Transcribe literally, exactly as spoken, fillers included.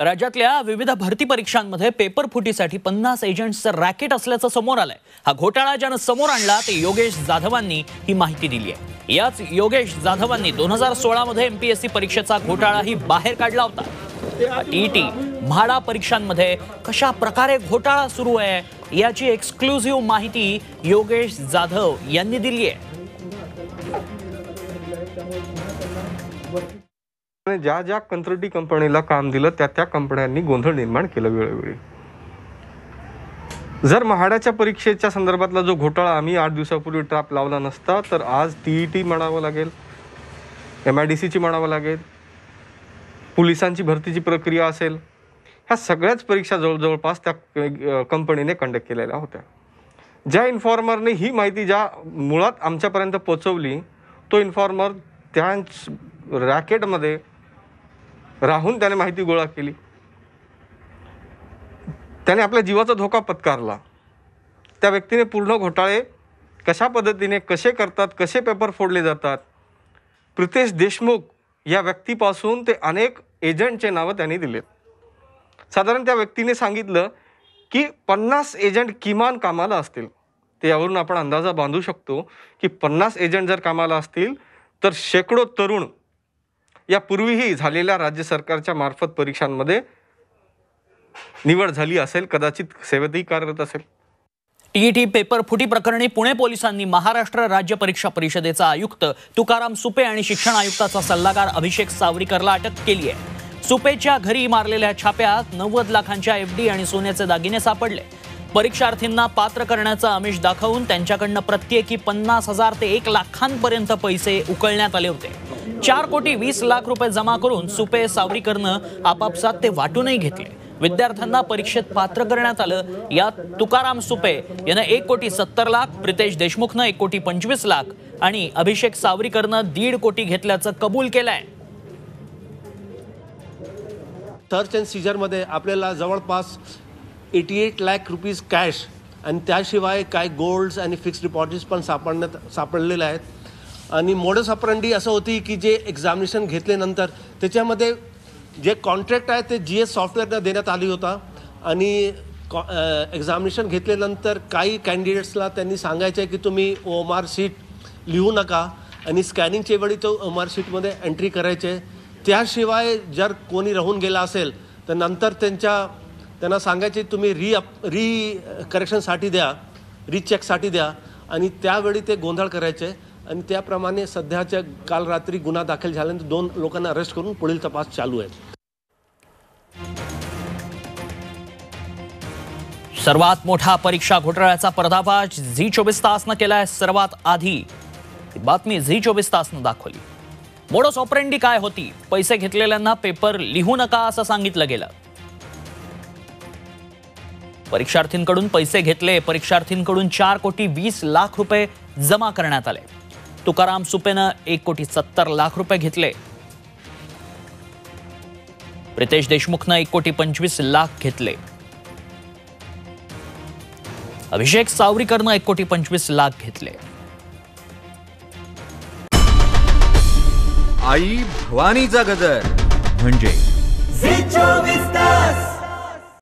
राज्यातल्या विविध भरती परीक्षांमध्ये पेपर फुटीसाठी पन्नास एजंट्सचं रॅकेट असल्याचं समोर आलंय। हा घोटाळा ज्यानं समोर आणला ते योगेश जाधवांनी ही माहिती दिली आहे। याच योगेश जाधवांनी दोन हजार सोळा मध्ये एमपीएससी परीक्षेचा घोटाळाही बाहेर काढला होता। टीईटी म्हाडा परीक्षांमध्ये कशा प्रकारे घोटाळा सुरू आहे याची एक्सक्लुझिव्ह माहिती योगेश जाधव यांनी दिली आहे। ज्या ज्या कंत्राटी कंपनीला काम दिलं त्या त्या कंपन्यांनी गोंधळ निर्माण केलं वेळोवेळी। जर म्हाडाच्या परीक्षेच्या संदर्भातला जो घोटाळा आम्ही आठ दिवसापूर्वी ट्रॅप लावला नसता तर आज टीईटी म्हणावं लागेल, एमआयडीसीची म्हणावं लागेल, पोलिसांची भरतीची प्रक्रिया असेल, ह्या सगळ्याच परीक्षा जवळजवळपास त्या कंपनीने कंडक्ट केलेल्या होत्या। ज्या इन्फॉर्मरने ही माहिती ज्या मुळात आमच्यापर्यंत पोहोचवली तो इन्फॉर्मर त्या रॅकेटमध्ये राहून त्याने माहिती गोळा केली, त्याने आपल्या जीवाचा धोका पत्करला। त्या व्यक्तीने पूर्ण घोटाळे कशा पद्धतीने कसे करतात, कसे पेपर फोडले जातात, प्रितेश देशमुख या व्यक्तीपासून ते अनेक एजंटचे नावं त्यांनी दिलेत। साधारण त्या व्यक्तीने सांगितलं की पन्नास एजंट किमान कामाला असतील। ते यावरून आपण अंदाजा बांधू शकतो की पन्नास एजंट जर कामाला असतील तर शेकडो तरुण यापूर्वीही झालेल्या राज्य सरकारच्या मार्फत परीक्षांमध्ये निवड झाली असेल, कदाचित सेवेतही कार्यरत असेल। टीईटी पेपर फुटी प्रकरणी पुणे पोलिसांनी महाराष्ट्र राज्य परीक्षा परिषदेचा आयुक्त तुकाराम सुपे आणि शिक्षण आयुक्ताचा सल्लागार अभिषेक सावरीकरला अटक केली आहे। सुपेच्या घरी मारलेल्या छाप्यात नव्वद लाखांच्या एफडी आणि सोन्याचे दागिने सापडले। परीक्षार्थींना पात्र करण्याचं आमिष दाखवून त्यांच्याकडनं प्रत्येकी पन्नास हजार ते एक लाखांपर्यंत पैसे उकळण्यात आले होते। चार कोटी वीस लाख रुपये जमा करून सुपे सावरीकरनं आपापसात ते वाटूनही घेतले। विद्यार्थ्यांना परीक्षेत पात्र करण्यात आलं। यात तुकाराम सुपे यानं एक कोटी सत्तर लाख, प्रितेश देशमुखनं एक कोटी पंचवीस लाख आणि अभिषेक सावरीकरनं दीड कोटी घेतल्याचं कबूल केलंय। सर्च अँड सीजरमध्ये आपल्याला जवळपास अठ्ठ्याऐंशी लाख रुपीज कॅश आणि त्याशिवाय काय गोल्ड्स आणि फिक्स्ड डिपॉझिट्स पण सापडण्यात सापडलेले आहेत। आणि मोडस ऑपरेंडी असं होती की जे एक्झामिनेशन घेतल्यानंतर त्याच्यामध्ये जे कॉन्ट्रॅक्ट आहे ते जी एस सॉफ्टवेअरनं देण्यात आली होता आणि एक्झामिनेशन घेतल्यानंतर काही कॅन्डिडेट्सला त्यांनी सांगायचं आहे की तुम्ही ओम आर सीट लिहू नका आणि स्कॅनिंगच्या वेळी तो ओम आर सीटमध्ये एंट्री करायचे। त्याशिवाय जर कोणी राहून गेला असेल तर नंतर त्यांच्या त्यांना सांगायचे तुम्ही री अप री करेक्शनसाठी द्या, रीचेकसाठी द्या आणि त्यावेळी ते गोंधळ करायचे। आणि त्याप्रमाणे सध्याच्या काल रात्री गुन्हा दाखल झाल्यानंतर दोन लोकांना अरेस्ट करून पुढील तपास चालू आहे। सर्वात मोठा परीक्षा घोटाळ्याचा पर्दाफाश झी चोवीस तासनं केलाय। सर्वात आधी बातमी झी चोवीस तासनं दाखवली। मोडस ऑपरेंडी काय होती? पैसे घेतलेल्यांना पेपर लिहू नका असं सांगितलं गेलं। परीक्षार्थींकडून पैसे घेतले, परीक्षार्थींकडून चार कोटी वीस लाख रुपये जमा करण्यात आले। तुकाराम सुपेनं एक कोटी सत्तर लाख रुपये घेतले। प्रितेश देशमुखनं एक कोटी पंचवीस लाख घेतले। अभिषेक सावरीकरनं एक कोटी पंचवीस लाख घेतले। आई भवानीचा गजर म्हणजे झी चोवीस तास।